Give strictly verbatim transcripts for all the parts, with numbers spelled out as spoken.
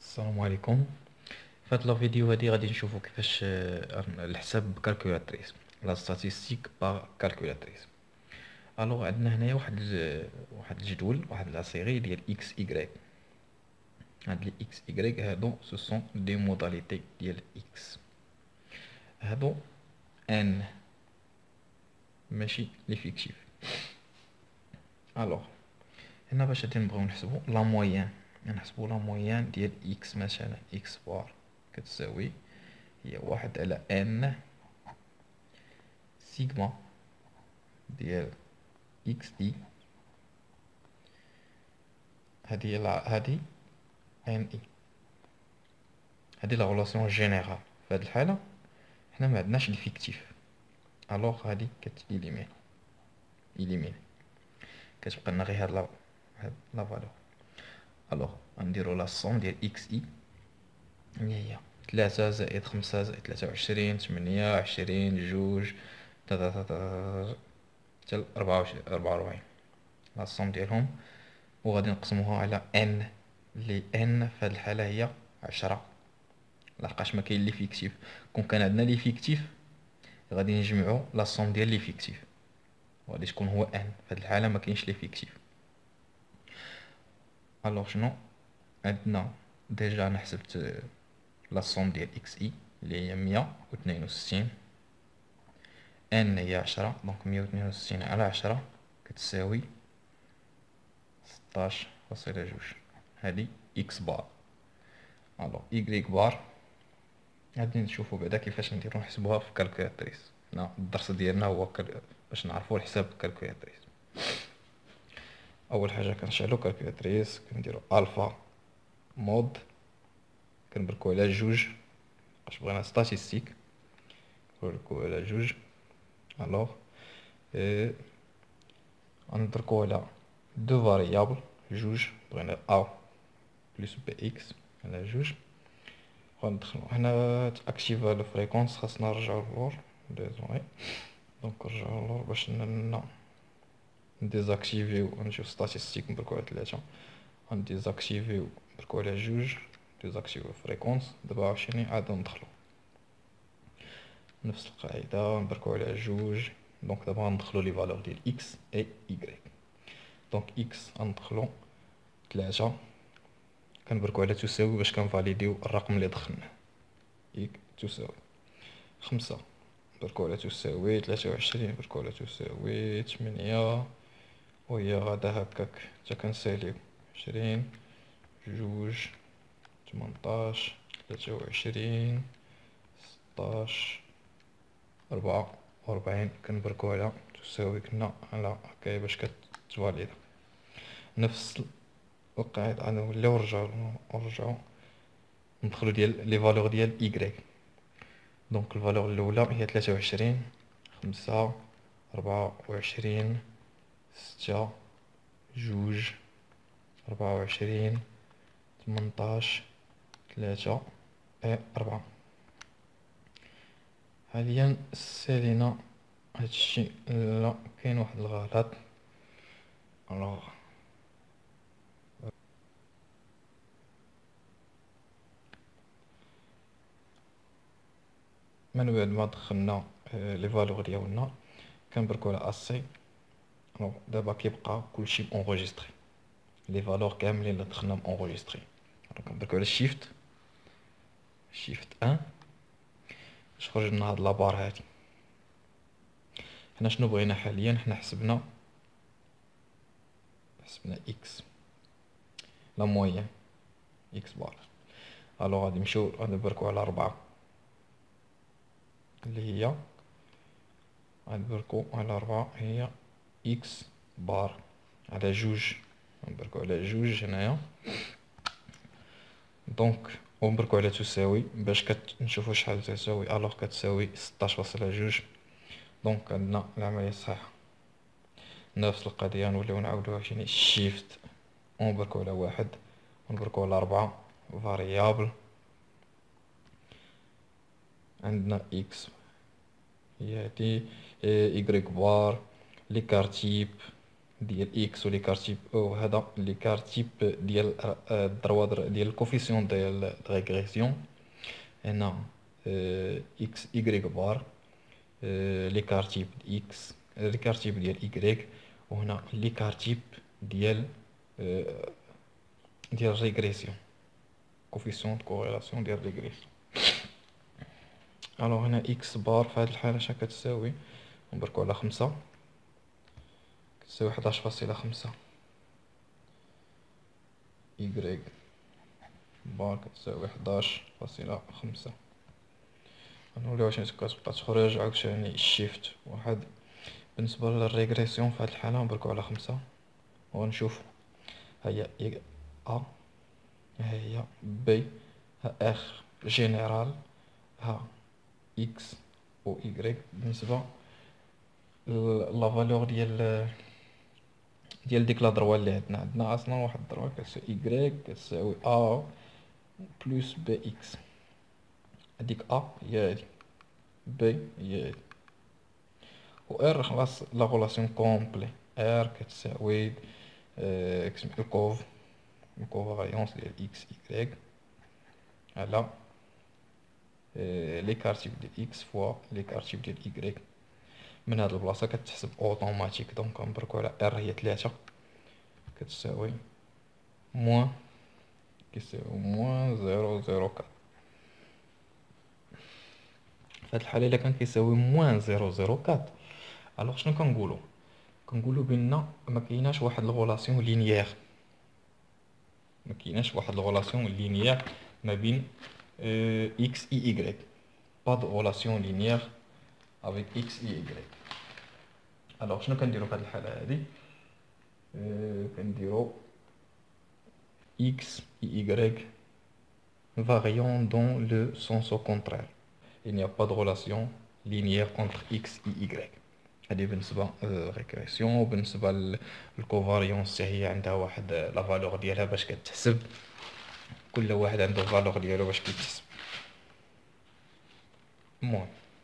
السلام عليكم. في هاد الفيديو هادي غادي نشوفو كيفاش آه، الحساب بكالكولاتريس لا ستاتيستيك با كالكولاتريس. الوغ عندنا هنايا واحد ال- واحد الجدول، واحد لا سيري ديال اكس ايغريك. هاد لي اكس ايغريك هادو سو سون دي موداليتي ديال اكس. هادو ان ماشي لي فيكتيف. الوغ هنا باش غادي نبغيو نحسبو لا مويان، نحسبو لا مويان ديال اكس. مثلا اكس بار كتساوي هي واحد على ان سيغما ديال اكس اي. هادي لا هادي ان اي، هادي لا غولاسيون جينيرال. في هاد الحاله حنا ما عندناش الفيكتيف، الوغ هادي كتإليمين إليمين كتبقى لنا غير هاد لا هاد لا فالور. الوغ غنديرو لا سوم ديال اكس اي اللي هي تلاتة زائد خمسة زائد تلاتة وعشرين تمنية عشرين جوج تا تا تا حتى ربعة وربعين. لا سوم ديالهم وغادي نقسموها على ان، اللي ان في هاد الحاله هي عشرة، لحقاش ما كاين لي فيكتيف. كون كان عندنا لي فيكتيف غادي نجمعو لا سوم ديال لي فيكتيف وغادي تكون هو ان. في هاد الحاله ما كاينش لي فيكتيف. الوغ شنو عندنا؟ ديجا انا حسبت لا سوم ديال اكس اي اللي هي مية وثنين وستين، ان هي عشرة، دونك مية وثنين وستين على عشرة كتساوي ستاش فاصلة جوج. هادي اكس بار. الوغ ايكغيك بار غادي نشوفو بعدا كيفاش نديرو نحسبوها في كالكولاتريس. هنا الدرس ديالنا هو كال... باش نعرفو الحساب بالكالكولاتريس. اول حاجه كنشعلو كالكولاتريس، كنديرو الفا مود، كنبركو على جوج باش بغينا ستاتيستيك، كنبركو على جوج. الوغ اه غندركو على دو فاريابل، جوج بغينا ا بلس بي اكس على جوج. غندخلو هنا تاكتيفا لو فريكونس، خاصنا نرجعو للور ديزوني. دونك نرجعو للور باش ن نديزاكتيفيو ونمشيو ستاتيستيك نبركو على تلاتة. غنديزاكتيفيو نبركو على جوج، ديزاكتيفيو فريكونس. دابا عاوتاني عاد ندخلو نفس القاعدة نبركو على جوج. دونك دابا غندخلو لي فالور ديال اكس اي ايغريك. دونك اكس غندخلو تلاتة، كنبركو على تساوي باش كنفاليديو الرقم اللي دخلناه. إيك تساوي خمسة، نبركو على تساوي تلاتة وعشرين، نبركو على تساوي تمنية، وهي غادا هكاك حتى كنساليو عشرين جوج تمنطاش تلاتة وعشرين ستاش ربعة وربعين. كنبركو على تساوي كنا على هكايا باش كتفاليدا. نفس القاعدة عاد نوليو نرجعو نرجعو ندخلو ديال لي فالور ديال إيكغيك. دونك الفالور الأولى هي تلاتة وعشرين، خمسة، ربعة وعشرين، ستة، جوج، ربعة وعشرين، تمنطاش، تلاتة، اي ربعة. حاليا سالينا هادشي. لا كاين واحد الغلط. الوغ من بعد ما دخلنا لي فالور ديالنا كنبركو على اسي. الوغ دابا كيبقى كلشي اونغيستري، لي فالور كاملين اللي دخلناهم اونغيستري. كنبركو على شيفت شيفت ان باش خرج لنا هاد لابار هادي. حنا شنو بغينا حاليا؟ حنا حسبنا حسبنا اكس لا مويان اكس بار. الوغ غادي نمشيو غادي نبركو على ربعة اللي هي غادي نبركو على ربعة هي اكس بار على جوج. نبركو على جوج هنايا. دونك ونبركو على تساوي باش كنشوفو شحال تساوي. الوغ كتساوي ستاش فاصلة جوج. دونك عندنا العملية صحيحة. نفس القضية نوليو نعاودو عاوتاني شيفت ونبركو على واحد ونبركو على ربعة فاريابل. عندنا اكس هي هادي، إيكغيك بار، ليكار تيب، ديال اكس و ليكارت تيب او، هذا ليكارت تيب ديال الدروادر ديال الكوفيسيون ديال ريغريسيون. هنا اكس ايكغيك بار ليكارت تيب اكس ليكارت تيب ديال ايكغيك، وهنا ليكارت تيب ديال ديال ريغريسيون كوفيسيون دو كوريلاسيون ديال ريغريسيون. الوغ هنا اكس بار في هاد الحالة اش كتساوي؟ نبركو على خمسة، كتساوي حداش فاصلة خمسة. إيكغيك بار كتساوي حداش فاصلة خمسة. غنوليو عشان كتبقى تخرج عاوتاني الشيفت واحد. بالنسبة للريغريسيون في هاد الحالة نبركو على خمسة ونشوف. هيا ا، ها هي بي، ها اخ جينيرال، ها اكس و إيكغيك. بالنسبة لا فالور ديال ديال ديك لا دروا اللي عندنا، عندنا اصلا واحد الدروا كتساوي إيكغيك كتساوي ا بلس بي اكس. هاديك ا هي هادي، بي هي هادي، و ار خلاص لا غولاسيون كومبلي. ار كتساوي اكس الكوف الكوفاريونس ديال اكس إيكغيك على ليكارت تيب ديال اكس فوا ليكارت تيب ديال إيكغيك. من هاد البلاصة كتحسب اوتوماتيك. دونك نبركو على ار هي تلاتة كتساوي موان كيساوي موان زيرو زيرو كات. في هاد الحالة إلا كان كيساوي موان زيرو زيرو كات، الوغ شنو كنقولو؟ كنقولو بان ما كايناش واحد الغولاسيون لينيير، ما كايناش واحد الغولاسيون لينيير ما بين اكس اي إيكغيك. با دو غولاسيون لينيير افيك اكس اي إيكغيك. الوغ شنو كنديرو في هاد الحالة هادي؟ كنديرو x et y variant dans le sens au contraire. Il n'y a pas de relation linéaire entre x et y. هذه بالنسبة للريكريسيون. وبالنسبة للكوفاريونس هي عندها واحد لا فالور ديالها باش كتحسب. كل واحد عنده فالور ديالو باش كيتحسب. المهم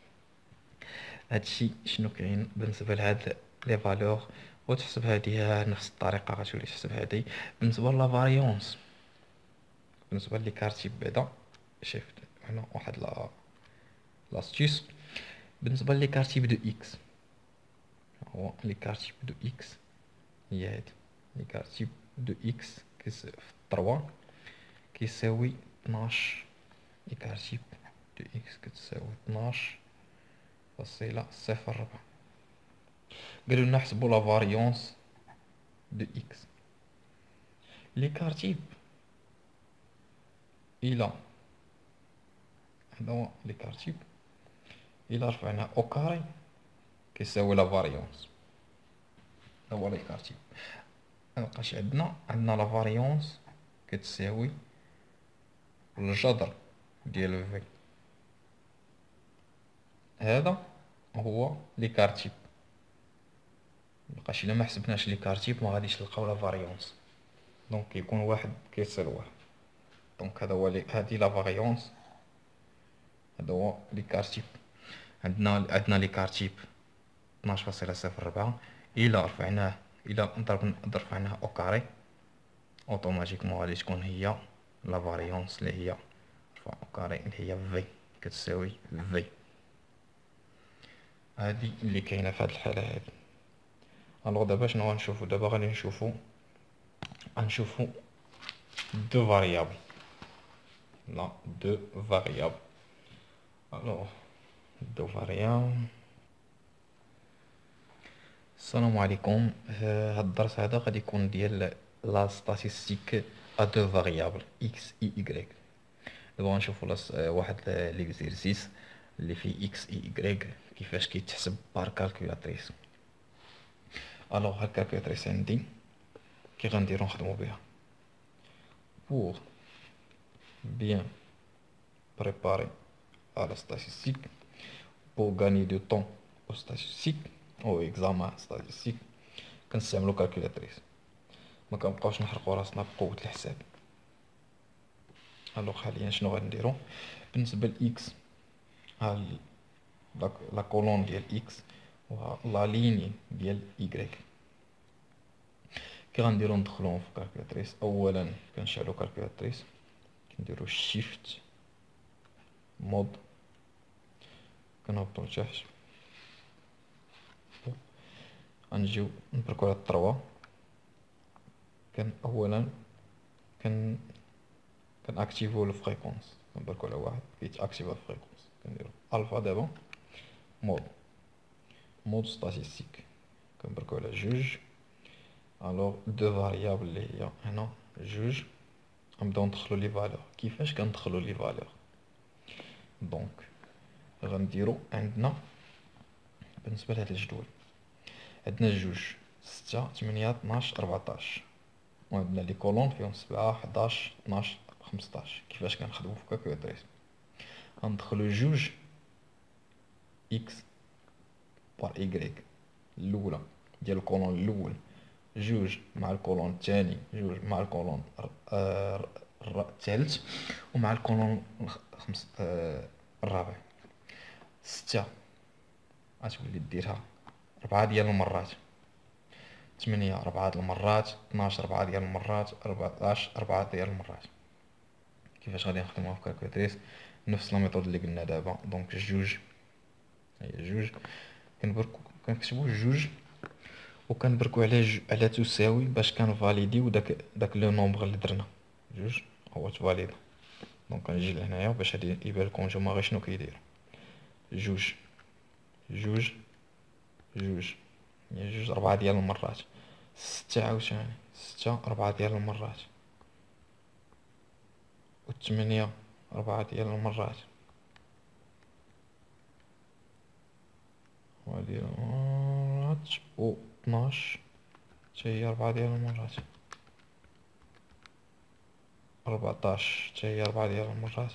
هادشي شنو كاين بالنسبة لهاد لي فالور. وتحسب هادي نفس الطريقة غتولي تحسب هادي. بالنسبة لا فاريونس، بالنسبة لي كارتي بعدا شيفت هنا واحد لا لاستيس. بالنسبة لي كارتي بدو اكس، هو لي كارتي بدو اكس هي هادي. لي كارتي بدو اكس كيس في تروا كيساوي اثناش. لي كارتي بدو اكس كتساوي اثناش فاصلة صفر ربعة. قالوا لنا نحسبوا لا فاريونس دو اكس. لي كارتيب الى هذا هو لي كارتيب الى رفعنا او كاري كيساوي لا فاريونس. هذا هو لي كارتيب. مبقاش عندنا عندنا لا فاريونس كتساوي الجذر ديال في. هذا هو لي كارتيب. مبقاش الا ما حسبناش لي كارتيب ما غاديش نلقاو لا فاريونس. دونك كيكون واحد كيصير واحد. دونك هذا هو لي هادي لا فاريونس. هذا هو لي كارتيب. عندنا عندنا لي كارتيب اثناش فاصلة صفر ربعة. الى رفعناه الى نضرب رفعناه او كاري اوتوماتيكمون غادي تكون هي لا فاريونس اللي هي رفع او كاري اللي هي في كتساوي في. هادي اللي كاينه في هاد الحاله هادي. الوغ دابا شنو غنشوفو؟ دابا غادي نشوفو غنشوفو دو فاريابل. لا دو فاريابل. الوغ دو فاريابل. السلام عليكم. هاد الدرس هذا غادي يكون ديال لا ستاتيستيك ا دو فاريابل اكس اي إيكغيك. دابا غنشوفو واحد ليكزيرسيس اللي فيه اكس اي إيكغيك كيفاش كيتحسب بار كالكولاتريس. الوغ هاد الكالكولاتريس عندي كي غنديرو نخدمو بها. pour bien préparer à la statistique, pour gagner du temps aux statistiques au examen statistique كنستعملو كالكولاتريس. ما كنبقاوش نحرقو راسنا بقوة الحساب. الوغ حاليا شنو غنديرو؟ بالنسبة لإكس ها لا كولون ديال إكس و لا ليني ديال إيكغيك. كي غنديرو ندخلوهم في كالكولاتريس، اولا كنشعلو كالكولاتريس، كنديرو شيفت مود، كنهبطو لتحت، غنجيو نبركو على الطروا. كان اولا كن كنأكتيفو الفريكونس، كنبركو على واحد كيتاكتيفا الفريكونس، كنديرو الفا. دابا مود مود ستاتيستيك، كنبركو على جوج. الوغ دو فاريابل اللي هي هنا جوج، غنبداو ندخلو لي فالور. كيفاش كندخلو لي فالور؟ دونك غنديرو عندنا بالنسبه لهاد الجدول عندنا جوج، ستة، تمنية، اثناش، ربعطاش، وعندنا لي كولون فيهم سبعة، حداش، اثناش، خمسطاش. كيفاش كنخدمو في كالكولاتريس؟ غندخلو جوج اكس بار ايكغيك الاولى ديال الكولون الاول، جوج مع الكولون الثاني، جوج مع الكولون الثالث، ومع الكولون الخمس الرابع. ستة غتولي ديرها ربعة ديال المرات، تمنية ربعة ديال المرات، اثناش ربعة ديال المرات، ربعطاش ربعة ديال المرات. كيفاش غادي نخدموها في كالكولاتريس؟ نفس لا ميثود اللي قلنا دابا. دونك جوج هي جوج، كنبركو كنكتبو جوج وكنبركو على جو على تساوي باش كنفاليديو داك داك لو نومبر اللي درنا. جوج هو تفاليدا. دونك كنجي لهنايا باش هادي يبان لكم نتوما غير شنو كيدير. جوج جوج جوج هي جوج ربعة ديال المرات، ستة عاوتاني ستة ربعة ديال المرات، والثمانية ربعة ديال المرات، وهادي المرات، و اثناش حتى هي ربعة ديال المرات، ربعطاش حتى هي ربعة ديال المرات.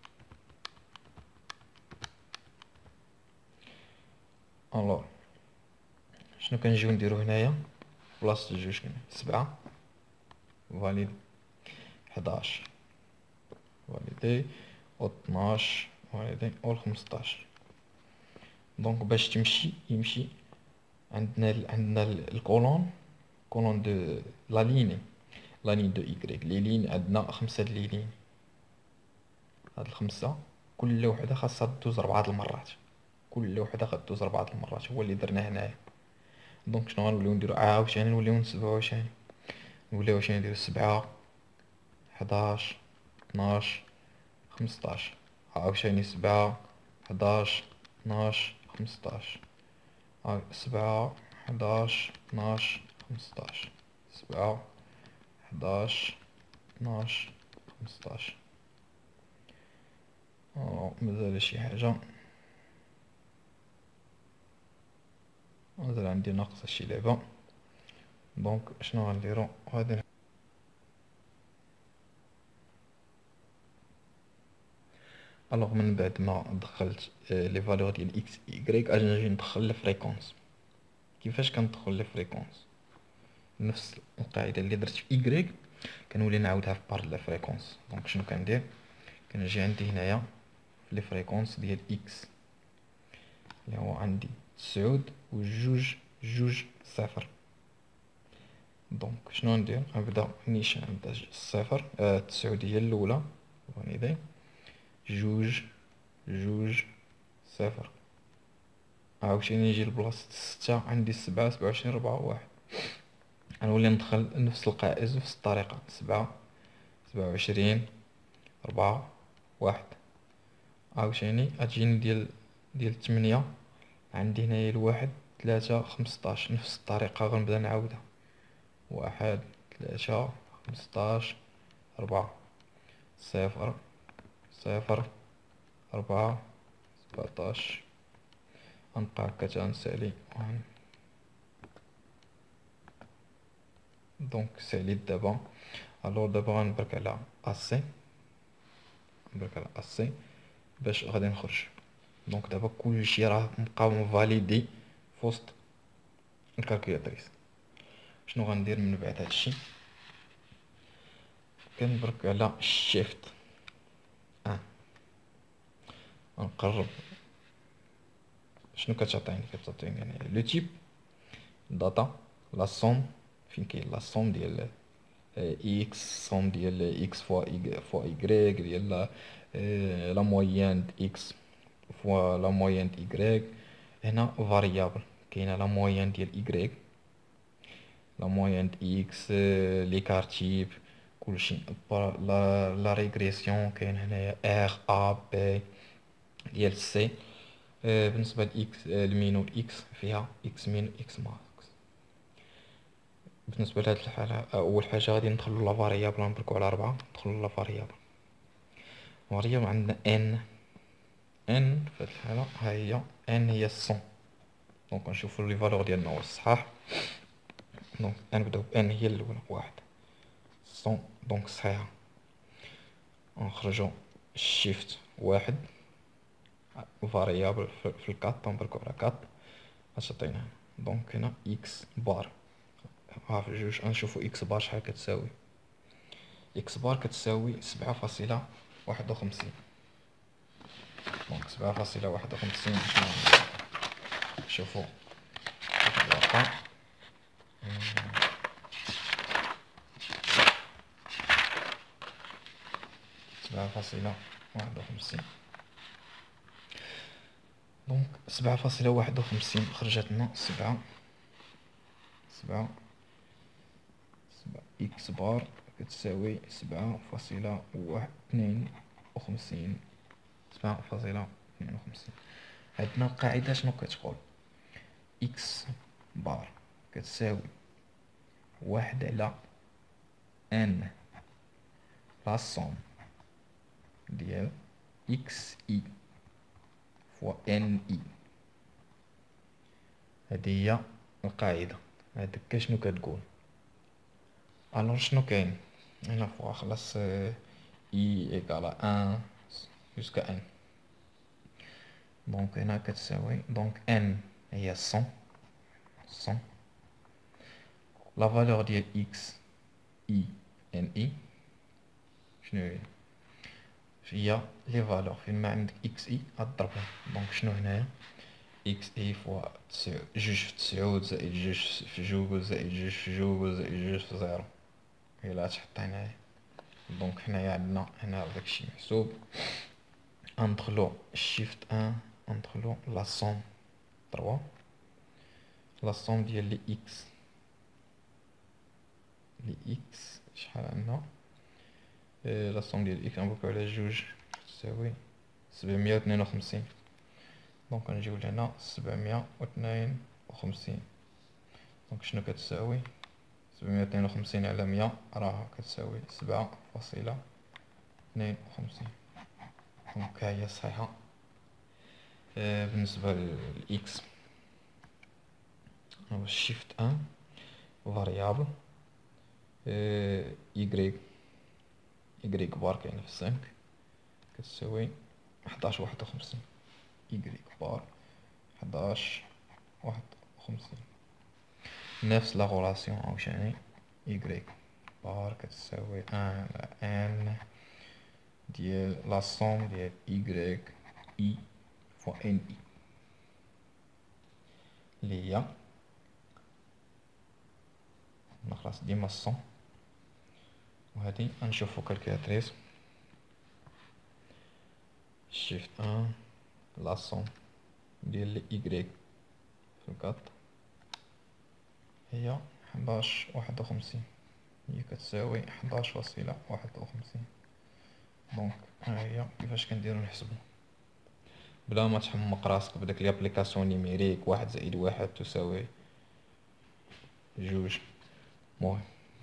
الوغ شنو كنجيو نديرو هنايا بلاصة جوج؟ سبعة فاليد، حداش فاليدي، و اثناش فاليدي، و الخمسطاش. دونك باش تمشي يمشي عندنا ال عندنا الكولون كولون دو لا ليني لا لين دو إيكغيك. لي لين عندنا خمسة د لي لين، هاد الخمسة كل وحدة خاصها دوز ربعة د المرات، كل وحدة غدوز ربعة د المرات، هو اللي درنا هنايا. دونك شنو غنوليو نديرو؟ عاوتاني نوليو نسبعو عاوتاني، نوليو عاوتاني نديرو سبعة، حداش، اثناش، خمسطاش، عاوتاني سبعة، حداش، اثناش، خمسطاش، سبعة، حداش، اثناش، خمسطاش، سبعة، حداش، اثناش، خمسطاش. اه مازال شي حاجة، مازال عندي ناقصة شي لعبة. دونك شنو غنديرو؟ غادي الوغ من بعد ما دخلت لي فالور ديال اكس ايكغيك اجي نجي ندخل الفريكونس. كيفاش كندخل الفريكونس؟ نفس القاعده اللي درت في ايكغيك كنولي نعاودها في بار لا فريكونس. دونك شنو كندير؟ كنجي عندي هنايا في لي فريكونس ديال اكس اللي هو عندي تسعود و جوج جوج صفر. دونك شنو ندير؟ غنبدا نيشان، نبدا الصفر آه تسعود هي الاولى، هاني جوج جوج صفر، عاوتاني نجي لبلاصة ستة عندي سبعة، سبعة وعشرين، ربعة، واحد. غنولي ندخل نفس القاعدة نفس الطريقة، سبعة، سبعة وعشرين، ربعة، واحد. عاوتاني غتجيني ديال ديال تمنية عندي هنايا الواحد، تلاتة، خمسطاش، نفس الطريقة غنبدا نعاودها، واحد، تلاتة، خمسطاش، ربعة، صفر، صفر، ربعة، سبعطاش. غنبقى هكا تا نسالي. دونك ساليت دابا. الوغ دابا غنبرك على اسي، نبرك على اسي باش غادي نخرج. دونك دابا كلشي راه مبقى مفاليدي فوسط الكالكولاتريس. شنو غندير من بعد هادشي؟ كنبرك على شيفت اه، غنقرب. شنو كتعطيني؟ كتعطيني يعني لو تيب داتا، لا سوم، فين كاين لا سوم ديال اكس سوم ديال اكس فوا فوا ايكغيك ديال لا لا مويان د اكس فوا لا مويان د ايكغيك. هنا فاريابل كاينه لا مويان ديال ايكغيك لا مويان د اكس لي كارتيب كلشي. لا لا ريغريسيون كاين هنايا ار ا بي ديال سي. بالنسبه لاكس المينو اكس فيها اكس مين اكس ماكس. بالنسبه لهاد الحاله اول حاجه غادي ندخلو لا فاريابل نبركو على أربعة. ندخلو لا فاريابل فاريابل عندنا ان ان في هاد الحاله ها هي ان هي الصون. دونك نشوفو لي فالور ديالنا واش صحاح. دونك نبداو بان هي الاولى واحد صون دونك صحيحه. نخرجو شيفت واحد فاريابل في الكات نبركو على كات اش عطينا. دونك هنا اكس بار ها في جوج نشوفو اكس بار شحال كتساوي. اكس بار كتساوي سبعة فاصلة واحد وخمسين. دونك سبعة فاصلة واحد وخمسين شنو نشوفو الواقع. سبعة فاصلة واحد وخمسين دونك سبعة فاصلة واحد وخمسين خرجت لنا سبعة سبعة سبعة اكس بار كتساوي سبعة فاصلة واحد اثنين وخمسين سبعة فاصلة اثنين وخمسين. عندنا القاعدة شنو كتقول اكس بار كتساوي واحد على ان لا سوم ديال اكس اي فوا ان اي. هادي هي القاعدة. هاديك شنو كتقول الوغ شنو كاين هنا فوا خلاص اي ايكالا ان جوسكا ان. دونك هنا كتساوي دونك ان هي صون صون لا فالور ديال اكس اي ان اي شنو هي هي لي فالور فين ما عندك اكس اي غضربهم. دونك شنو هنايا اكس اي فوا جوج في تسعود زائد جوج في جوج زائد جوج في جوج زائد جوج في زيرو إلا تحط هنايا. دونك حنايا عندنا هنا داكشي محسوب. غندخلو شيفت ان غندخلو لا سوم تروا لا سوم ديال لي اكس لي اكس شحال عندنا لا سوم ديال اكس نبركو على جوج تساوي سبعمية وثنين وخمسين. دونك نجيو لهنا سبعمية وثنين وخمسين. دونك شنو كتساوي سبعمية وثنين وخمسين على مية راها كتساوي سبعة فاصلة اثنين وخمسين. دونك ها هي صحيحة. آه بالنسبة للإكس شيفت ان فاريابل إيكغيك إيكغيك بار كاينة في السانك كتساوي حداش واحد وخمسين. إيكغيك بار حداش واحد وخمسين نفس لا غولاسيون عاوشاني إيكغيك بار كتساوي ان على ان ديال لا سوم ديال إيكغيك إي فوا ان إي اللي هي نخلص ديما الصون. وهادي غنشوفو كالكيلاتريس شيفت ان لا سوم ديال لي إيكغيك في الكات هي حداش واحد وخمسين. هي كتساوي حداش فاصلة واحد وخمسين. دونك ها هي كيفاش كنديرو نحسبو بلا ما تحمق راسك بداك لابليكاسيون نيميريك واحد زائد واحد تساوي جوج. المهم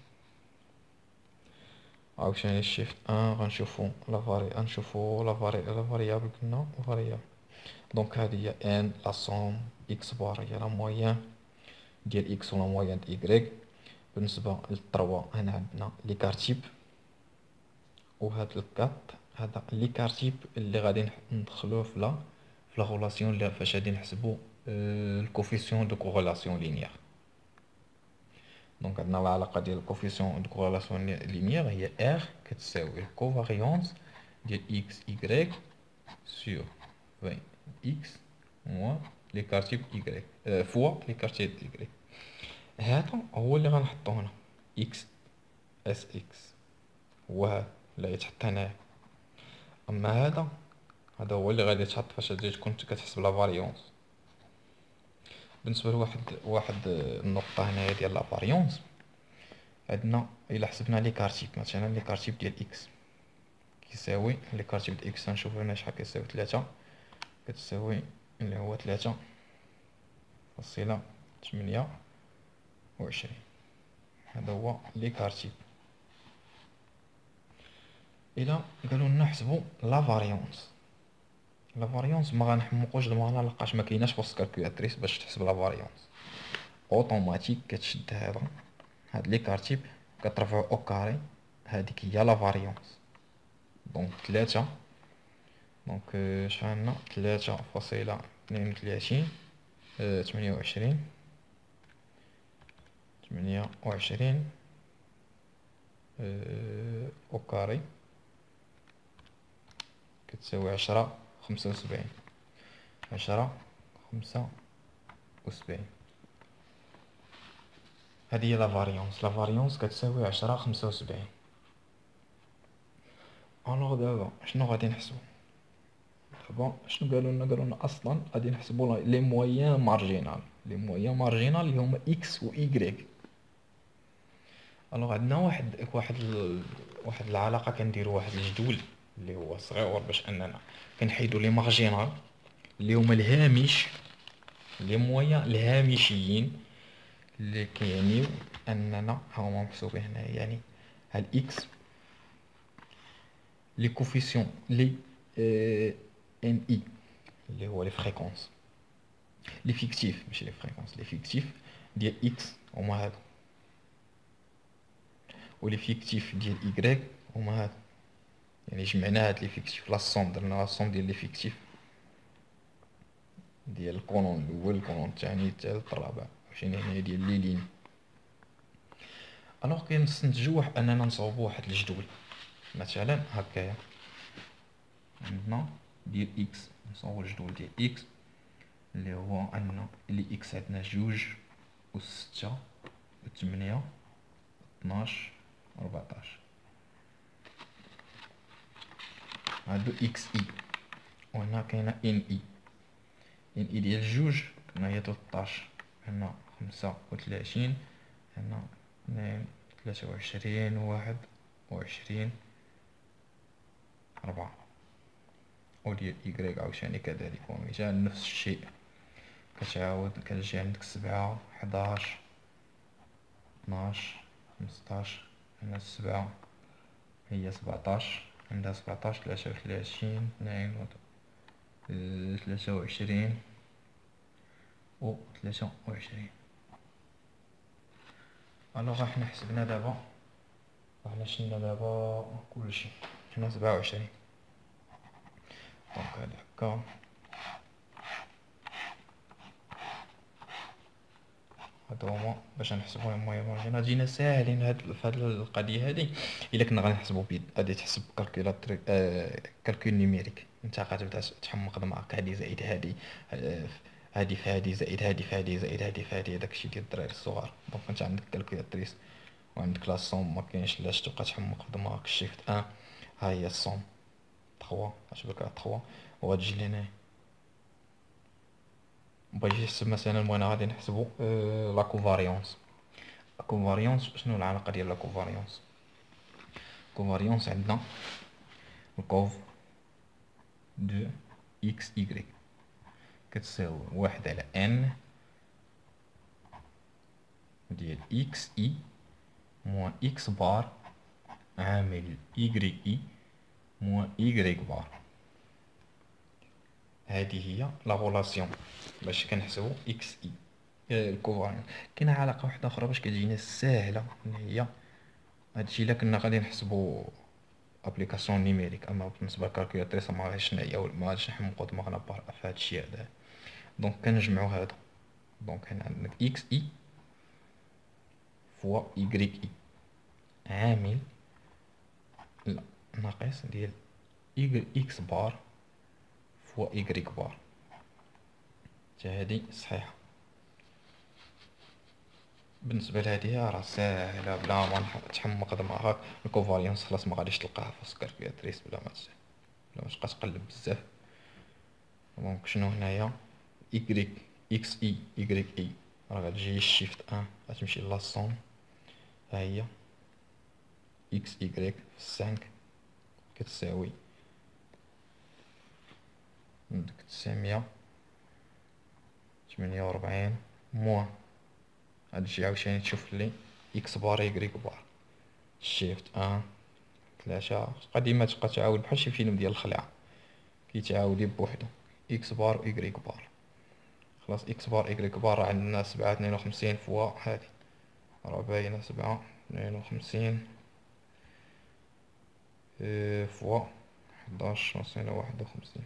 عاوتاني شيفت ان غنشوفو لا فاري غنشوفو لا فاري لا فاريابل كنا فاريابل. دونك هادي هي ان لا سوم اكس بار هي لا مويان ديال اكس ولا مويان د ايكغيك. بالنسبة للتروا هنا عندنا لي كارتيب وهاد الكات هذا لي كارتيب اللي غادي ندخلوه في لا في لا غولاسيون اللي فاش غادي نحسبو الكوفيسيون دو كوريلاسيون لينيير. دونك عندنا العلاقه ديال الكوفيسيون دو كوريلاسيون لينيير هي ار كتساوي الكوفاريونس ديال اكس ايكغيك سور في اكس موان لي كارتيب ايكغيك فوا لي كارتيب ايكغيك. هذا هو اللي غنحطو هنا اكس اس اكس، هو هذا اللي يتحط هنايا. اما هذا هذا هو اللي غادي يتحط فاش تجي تكون كتحسب لا فاريونس. بالنسبه لواحد واحد النقطه هنايا ديال لا فاريونس، عندنا الا حسبنا لي كارتيب مثلا، لي كارتيب ديال اكس كيساوي لي كارتيب ديال اكس، غنشوفو هنا شحال كيساوي ثلاثة، كتساوي اللي هو ثلاثة فاصلة ثمانية وعشرين. هذا هو لي كارتيب. الا قالوا لنا حسبوا لا فاريونس، لا فاريونس ما غنحمقوش دماغنا لقاش ما كايناش وسط كالكولاتريس باش تحسب لا فاريونس. اوتوماتيك كتشد هذا هاد لي كارتيب كترفعو او كاري، هاديك هي لا فاريونس. دونك ثلاثة، دونك شحال عندنا ثلاثة فاصلة اثنين وثلاثين ثمانية وعشرين ثمانية وعشرين او كاري كتساوي عشرة خمسة وسبعين، عشرة خمسة وسبعين. هذه هي لا فاريونس، لا فاريونس كتساوي عشرة خمسة وسبعين. الوغ دابا شنو غادي نحسبو؟ دابا شنو قالوا لنا؟ قالوا لنا اصلا غادي نحسبوا لي مويان مارجينال، لي مويان مارجينال اللي هما اكس و ايغريك. الوغ عندنا واحد واحد ال... واحد العلاقه، كنديروا واحد الجدول اللي هو صغير باش اننا كنحيدوا لي مارجينال اللي هما الهامش، لي مويان الهامشيين اللي كيعنيو اننا هما محسوبين هنا. يعني هاد اكس لي كوفيسيون لي ان اي اللي هو لي فريكونس، لي فيكتيف ماشي لي فريكونس، لي فيكتيف ديال اكس هما هادو، ولي فيكتيف ديال ايغريك هما هادو. يعني جمعنا هاد لي فيكتيف لا سوم، درنا لا سوم ديال لي فيكتيف ديال القانون الاول القانون الثاني الثالث الرابع، مشينا هنا ديال لي لين. الوغ كنستنتجو واحد اننا نصاوبو واحد الجدول مثلا هكايا. عندنا ديال اكس نصاوبو الجدول ديال اكس اللي هو عندنا اللي اكس عندنا جوج و ستة و ثمانية اثناش ربعطاش، هادو اكس اي. وهنا كاينه ان اي، ان اي ديال جوج هنا هي تلطاش، هنا خمسة وثلاثين، هنا اثنين ثلاثة وعشرين واحد وعشرين ربعة. وديال إيكغيك عاوتاني كذلك ومثال نفس الشيء، كتعاود كتجي عندك سبعة حداش اثناش خمسطاش، هنا السبعة هي سبعطاش، عندها سبعطاش ثلاثة وثلاثين اثنين ثلاثة وعشرين و ثلاثة وعشرين. الوغ حنا حسبنا دابا، حنا شلنا دابا كلشي، حنا سبعة وعشرين. دونك هادي هكا هادو هما باش نحسبو المهم مارجينال. جينا ساهلين هاد فهاد القضيه هادي. الا كنا غنحسبو بيد غادي تحسب كالكولاتر آه كالكول نيميريك، انت غتبدا تحمق دماغك، هادي زائد هادي آه هادي في هادي زائد هادي في هادي زائد هادي في هادي، داكشي ديال الدراري الصغار. دونك انت عندك كالكولاتريس وعندك لا سوم، ما كاينش علاش تبقى تحمق في دماغك. شيفت ان ها هي السوم ثلاثة عجبك ثلاثة وغتجي لهنا بغيتي تحسب مثلا. المهم غادي نحسبو أه لا كوفاريونس. لا كوفاريونس شنو العلاقه ديال لا كوفاريونس؟ كوفاريونس عندنا الكوف دو اكس ايغريك كتساوي واحد على ان ديال اكس اي موان اكس بار عامل ايغريك اي موان ايغريك بار. هذه هي لا غولاسيون باش كنحسبو اكس اي الكوفاريونس. كاينه علاقه واحده اخرى باش كتجينا ساهله، هي هادشي الا كنا غادي نحسبو ابليكاسيون نيميريك. اما بالنسبه للكالكولاتريس ما غاديش نعياو، ما غاديش نحمقو دماغنا في هادشي هذا. دونك كنجمعو هادو، دونك هنا عندك اكس اي فوا ايغريك اي عامل لا ناقص ديال ايغ اكس بار فوا ايغريك بار، حتى هادي صحيحه. بالنسبه لهذه راه ساهله بلا ما نح- تحمق دماغك. الكوفاريانس خلاص ما غاديش تلقاها في الكالكولاتريس بلا ما تس- بلا ما تبقى تقلب بزاف. دونك شنو هنايا؟ إيكغيك إكس إي إيكغيك إي راه غتجي شيفت أن غتمشي لا سوم. ها هي إكس إيكغيك في سانك كتساوي عندك تسعمية تمنية وربعين موان غتجي عاوتاني تشوف لي إكس بار إيكغيك بار شيفت أن تلاتة. قديما تبقى تعاود بحال شي فيلم ديال الخلعة كيتعاودي بوحدو إكس بار و إيكغيك بار. خلاص إكس بار إيكغيك بار راه عندنا سبعة تنين وخمسين فوا هادي راه باينة سبعة تنين وخمسين فوا حداش ناقصين واحد وخمسين.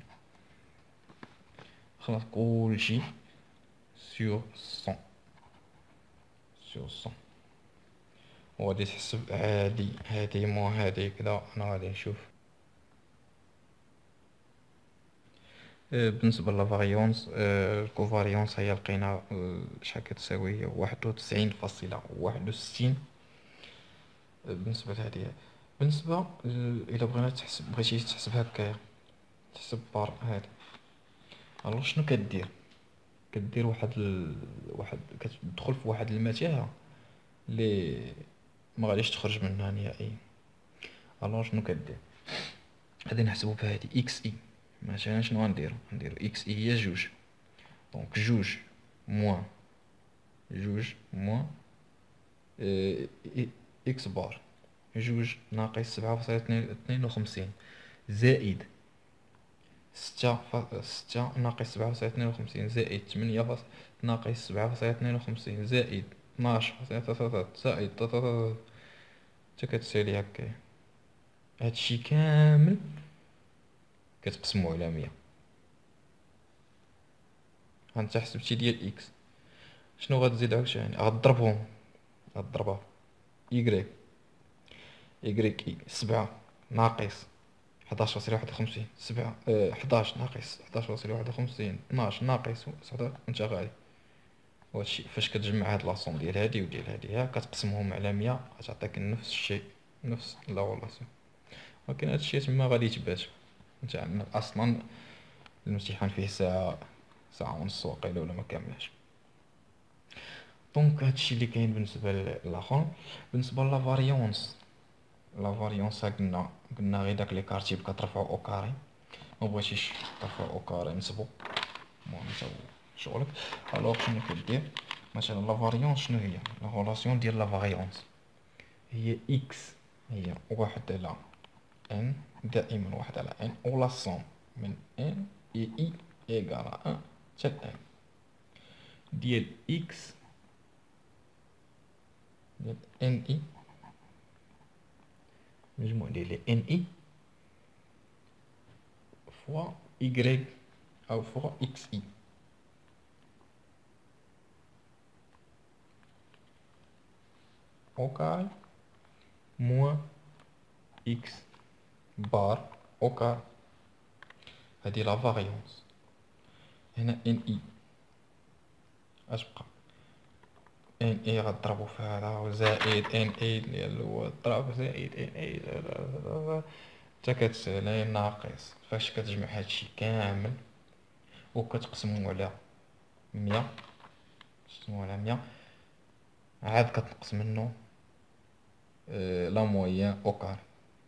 خلاص كلشي سيغ صون سيغ صون. وغادي تحسب هادي هادي مو هادي كدا. انا غادي نشوف آه، بالنسبة لافاريونس الكوفاريونس هي لقينا آه، شحال كتساوي هي واحد وتسعين فاصلة واحد وستين. آه، بالنسبة لهادي بالنسبة ل- إلا بغينا تحسب بغيتي تحسب هكايا تحسب بار هادي. الوغ شنو كدير؟ كدير واحد ال... واحد كتدخل في واحد المتاهة لي ما غاديش تخرج منها نهائيا. الوغ شنو كدير؟ غادي نحسبو بهادي اكس اي. مثلا شنو غنديرو؟ غنديرو اكس اي هي جوج. دونك جوج موان جوج موان اه، اكس بار جوج ناقص سبعة فاصلة اثنين وخمسين زائد ستة ف... ستة ناقص سبعة فاصلة اثنين وخمسين زائد تمنية فاصلة ناقص سبعة فاصلة اثنين وخمسين زائد اثناش فاصلة ثلاثة زائد تلاتة حتى كتسالي هكايا. هادشي كامل كتقسمو على مية. هانت حسبتي ديال اكس شنو غتزيد عاوتاني؟ غضربهم غضربها إيكغيك إيكغيك إي سبعة ناقص حداش فاصلة واحد وخمسين سبعة اه حداش ناقص حداش فاصلة واحد وخمسين اثناش ناقص سبعة وانت غادي. وهادشي فاش كتجمع هاد لاصوم ديال هادي وديال هادي ها كتقسمهم على مية غتعطيك نفس الشيء نفس لا غولاسيون. ولكن هادشي تما غادي يتبات. انت عندك اصلا الامتحان فيه ساعة ساعة ونص واقيلا ولا ما كاملاش. دونك هادشي اللي كاين بالنسبة للاخر. بالنسبة لا فاريونس لا فاريونس قلنا قلنا غير داك لي كارتي بقى ترفعو او كاري ما بغيتيش ترفعو او كاري نصبو المهم نتا هو شغلك. الوغ شنو كدير؟ مثلا لا فاريونس شنو هي؟ لا غولاسيون ديال لا فاريونس هي اكس هي واحد على ان دائما واحد على ان او لا سوم من ان اي اي ايكال ان حتى ان ديال اكس ديال ان اي مجموع ديال ان اي فوا y او فوا اكس اي او كاري موان اكس بار او كاري. هادي لا فاريونس. هنا ان اي اش بقى؟ ان اي غضربو في هذا وزائد ان اي اللي هو الضرب زائد ان اي حتى كتسالي ناقص. فاش كتجمع هادشي كامل وكتقسمو على مية تقسمو على مية عاد كتنقص منو اه لا مويان او كاري.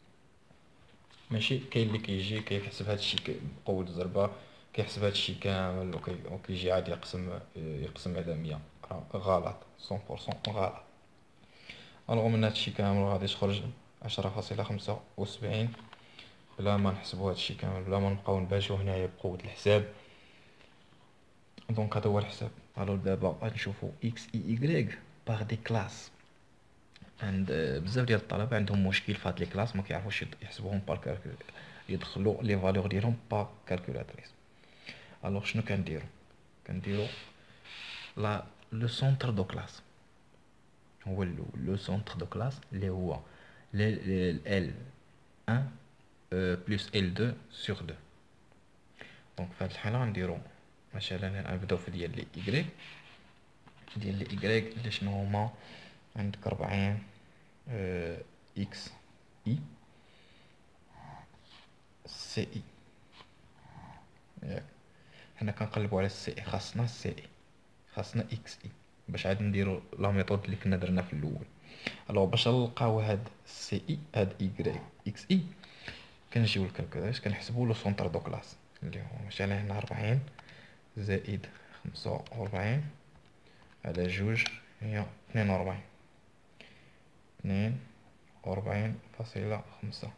ماشي كاين اللي كيجي كيحسب هادشي بقوة الضربة كيحسب هادشي كامل وكي وكيجي عاد يقسم يقسم على مية راه غلط مية بالمية غلط. الوغ من هادشي كامل غادي تخرج عشرة فاصلة خمسة وسبعين بلا ما نحسبو هادشي كامل بلا ما نبقاو نباشو هنايا بقوة الحساب. دونك هذا هو الحساب. الوغ دابا غادي نشوفو اكس اي ايكغيك باغ دي كلاس. عند بزاف ديال الطلبة عندهم مشكل في هاد لي كلاس ما كيعرفوش يحسبوهم بار كالكول يدخلوا لي فالور ديالهم با كالكولاتريس. الوغ شنو كنديرو؟ كنديرو لا لو سونتر دو كلاس هو الاول لو سونتر دو كلاس اللي هو ال واحد بلس ال اثنين سور اثنين. دونك في هاد الحالة غنديرو مثلا نبداو في ديال لي إيكغيك ديال لي إيكغيك اللي شنو هما. عندك ربعين إكس إي سي إي ياك. حنا كنقلبو على السي إي، خاصنا السي إي، خاصنا إكس إي باش عاد نديرو لا ميثود اللي كنا درنا في الأول. الوغ باش نلقاو هاد سي إي هاد إيكغيك إكس إي كنجيو للكالكولاش كنحسبو لو سونتر دو كلاس اللي هو مثلا هنا ربعين زائد خمسة وربعين على جوج هي اثنين وربعين، اثنين وربعين فاصلة خمسة.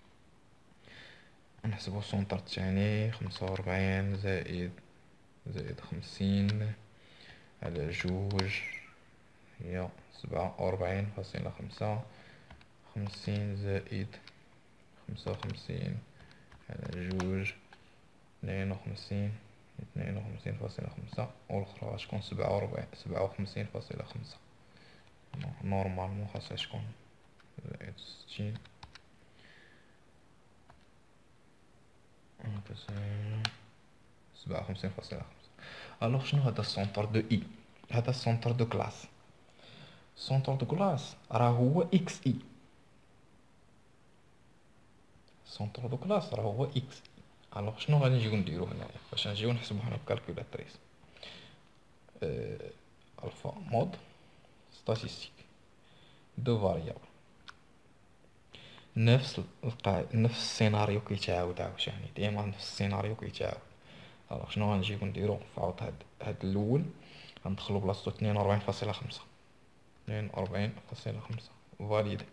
نحسبو السونتر التاني خمسة وربعين زائد زائد خمسين على جوج هي سبعة وربعين فاصلة خمسة، خمسين زائد خمسة وخمسين على جوج اثنين وخمسين، اثنين وخمسين فاصلة خمسة، والأخرى غتكون سبعة وربعين سبعة وخمسين فاصلة خمسة. نورمالمون خاصها تكون زائد ستين سبعة وخمسين فاصلة خمسة. الوغ شنو هذا السونتر دو إي؟ هذا السونتر دو كلاس. السونتر دو كلاس راه هو إكس إي. السونتر دو كلاس راه هو إكس إي. الوغ شنو غادي نجيو نديرو هنايا باش نجيو نحسبو حنا بكالكولاتريس؟ أه الفا مود ستاتيستيك دو فاريابل، نفس القاعدة نفس السيناريو كيتعاود عاوتاني، ديما نفس السيناريو كيتعاود. الوغ شنو غنجيو نديرو في عوض هاد هاد الاول؟ غندخلو بلاصتو اثنين وربعين فاصلة خمسة، اثنين وربعين فاصلة خمسة فاليدي.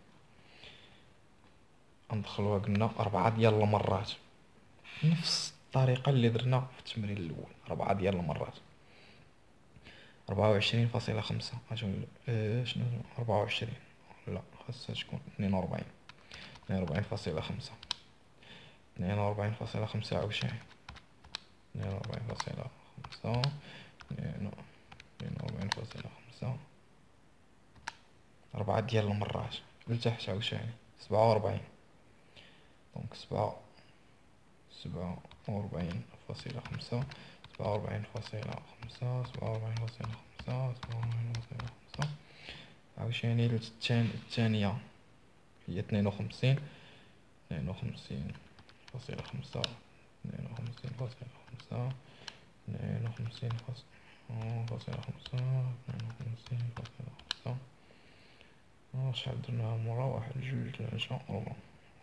غندخلوها قلنا ربعة ديال المرات نفس الطريقة اللي درنا في التمرين الاول، ربعة ديال المرات. ربعة وعشرين فاصلة خمسة اه شنو ربعة وعشرين لا خاصها تكون اثنين وربعين، اثنين وربعين فاصلة خمسة، اثنين وربعين فاصلة خمسة عاوتاني، اثنين وربعين فاصلة خمسة، اثنين وربعين فاصلة خمسة، ربعة ديال المرات لتحت عاوتاني سبعة وربعين. دونك سبعة سبعة وربعين فاصلة خمسة، سبعة وربعين فاصلة خمسة، سبعة وربعين فاصلة خمسة، سبعة وربعين فاصلة خمسة عاوتاني. الثانية هي اثنين وخمسين، اثنين وخمسين فاصلة خمسة، اثنين وخمسين فاصلة خمسة، اثنين وخمسين فاصلة خمسة، اثنين وخمسين فاصلة خمسة. شحال درناها مرة؟ واحد جوج ثلاثة أربعة.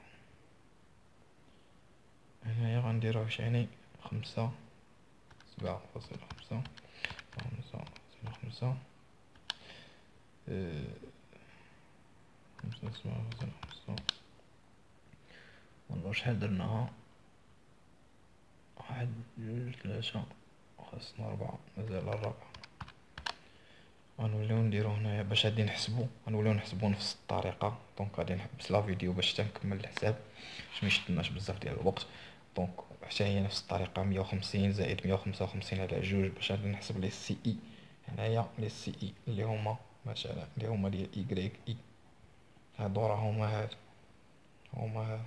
هنايا غنديرو عشرين خمسة سبعة فاصلة خمسة، خمسة فاصلة خمسة، خمسة سبعة فاصلة خمسة. والله شحال درناها؟ واحد جوج ثلاثة، خاصنا ربعة، مازال الرابعة. غنوليو نديرو هنايا باش غادي نحسبو، غنوليو نحسبو نفس الطريقة. دونك غادي نحبس لا فيديو باش تنكمل الحساب باش ميشدناش بزاف ديال الوقت. دونك حتى هي نفس الطريقة، مية وخمسين زائد مية وخمسة وخمسين على جوج باش غادي نحسب لي سي اي. هنايا لي سي اي اللي هما مثلا اللي هما ديال إيكغيك إي، هادو راه هما هاد هما هاد.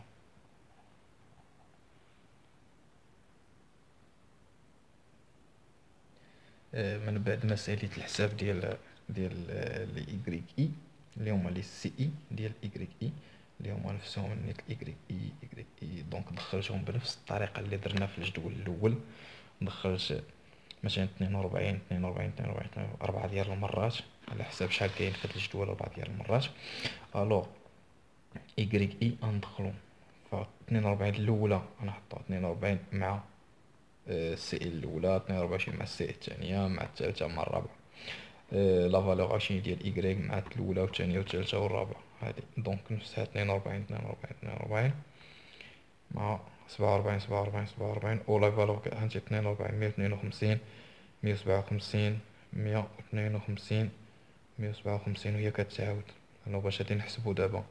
من بعد مسألة الحساب ديال ديال لي إيكغيك إي اللي هما لي سي اي ديال إيكغيك إي اللي هما نفسهم نيت إيكغيك إي إيكغيك إي. دونك دخلتهم بنفس الطريقة اللي درنا في الجدول الأول. دخلت مثلا اثنين وأربعين اثنين وأربعين اثنين وأربعين أربعة ديال المرات على حساب شحال كاين في هاد الجدول، أربعة ديال المرات. الوغ إيكغيك إي غندخلو ف اثنين وأربعين الأولى غنحطو اثنين وأربعين مع السي اي الأولى، اثنين وأربعين مع السي اي الثانية مع الثالثة مع الرابعة. لا فالور عشرين ديال إيكغيك مع الأولى والثانية والثالثة والرابعة هادي. دونك نفسها اثنين وأربعين اثنين وأربعين اثنين وأربعين مع سبعة وأربعين سبعة وأربعين سبعة وأربعين. و لا فالور هانتي اثنين وأربعين مية واثنين وخمسين مية وسبعة وخمسين مية واثنين وخمسين مية وسبعة وخمسين وهي كتعاود. انا باش غادي نحسبو دابا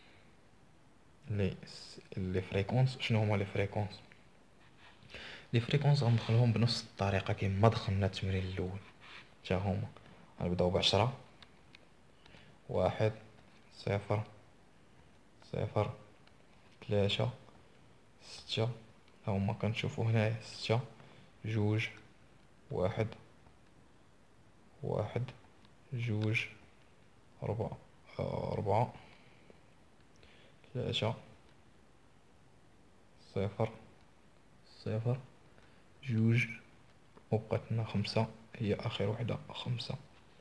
لي لي فريكونس. شنو هما لي فريكونس؟ لي فريكونس غندخلهم بنفس الطريقة كيما دخلنا التمرين الأول تا هما. غنبداو بعشرة، واحد، صفر، صفر، ثلاثة، ستة. هما كنشوفو هنايا ستة، جوج، واحد، واحد، جوج ربعة آه، ربعة ثلاثة صفر صفر جوج، وبقات لنا خمسة هي آخر وحدة، خمسة.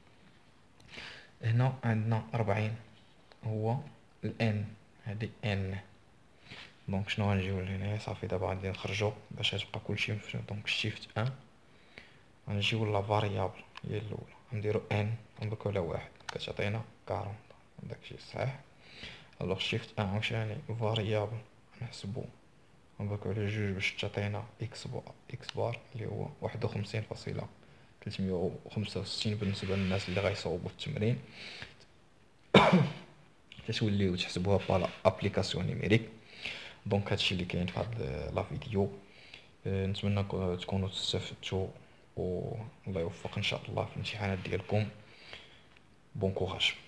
هنا عندنا ربعين هو الان، هادي ان. دونك شنو غنجيو لهنايا؟ صافي دابا غادي نخرجو باش تبقى كلشي مفهوم. دونك شيفت ان، غنجيو لا فاريابل هي الاولى، غنديرو ان ونبقاو على واحد كتعطينا أربعين. داكشي صحيح. الوغ شيفت ان عاوتاني فاريابل نحسبو نبقاو على جوج باش تعطينا اكس بار، اكس بار اللي هو واحد وخمسين فاصلة تلتمية وخمسة وستين بالنسبة للناس اللي غيصاوبوا التمرين. تتوليو تحسبوها بحال ابليكاسيون نيميريك. دونك هادشي اللي كاين في هاد لا فيديو. أه، نتمنى تكونوا تستفدتوا، والله يوفق ان شاء الله في الامتحانات ديالكم. بون كوراج.